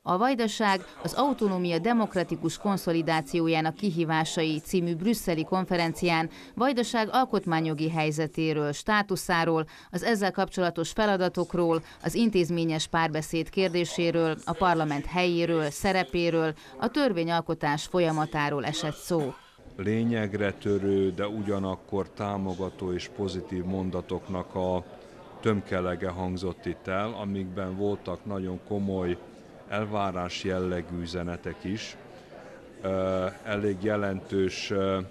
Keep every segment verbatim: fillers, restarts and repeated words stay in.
A Vajdaság az autonómia demokratikus konszolidációjának kihívásai című brüsszeli konferencián Vajdaság alkotmányjogi helyzetéről, státuszáról, az ezzel kapcsolatos feladatokról, az intézményes párbeszéd kérdéséről, a parlament helyéről, szerepéről, a törvényalkotás folyamatáról esett szó. Lényegre törő, de ugyanakkor támogató és pozitív mondatoknak a tömkelege hangzott itt el, amikben voltak nagyon komoly elvárás jellegű üzenetek is, elég jelentős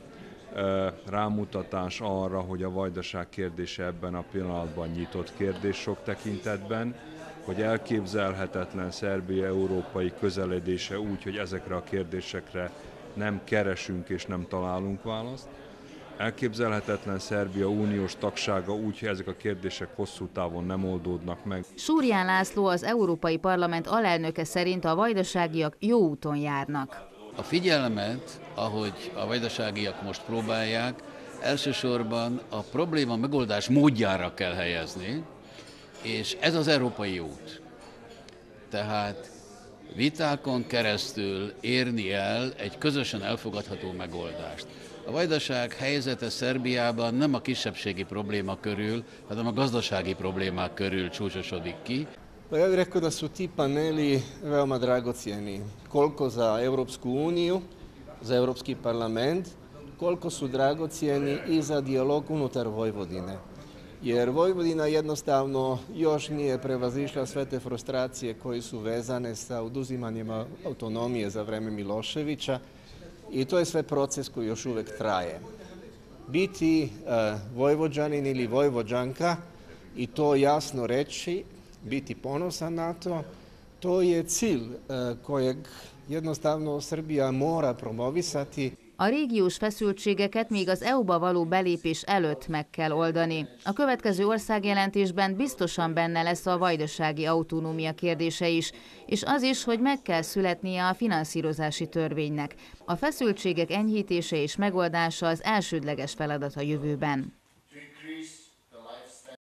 rámutatás arra, hogy a Vajdaság kérdése ebben a pillanatban nyitott kérdés sok tekintetben, hogy elképzelhetetlen Szerbia európai közeledése úgy, hogy ezekre a kérdésekre nem keresünk és nem találunk választ. Elképzelhetetlen Szerbia uniós tagsága úgy, hogy ezek a kérdések hosszú távon nem oldódnak meg. Surján László, az Európai Parlament alelnöke szerint a vajdaságiak jó úton járnak. A figyelmet, ahogy a vajdaságiak most próbálják, elsősorban a probléma megoldás módjára kell helyezni, és ez az európai út. Tehát vitákon keresztül érni el egy közösen elfogadható megoldást. A Vajdaság helyzete Szerbiában nem a kisebbségi probléma körül, hanem a gazdasági problémák körül csúcsosodik ki. Pa ja bih rekao da su ti paneli veoma dragocjeni, koliko za Europsku uniju, za Europski parlament, koliko su dragocjeni i za dijalog unutar Vojvodine. Jer Vojvodina jednostavno još nije prevazišla sve te frustracije koje su vezane sa oduzimanjem autonomije za vreme Miloševića i to je sve proces koji još uvek traje. Biti uh, Vojvođanin ili Vojvođanka i to jasno reći, biti ponosan na to, to je cilj uh, kojeg jednostavno Srbija mora promovisati. A régiós feszültségeket még az é u-ba való belépés előtt meg kell oldani. A következő országjelentésben biztosan benne lesz a vajdasági autonómia kérdése is, és az is, hogy meg kell születnie a finanszírozási törvénynek. A feszültségek enyhítése és megoldása az elsődleges feladat a jövőben.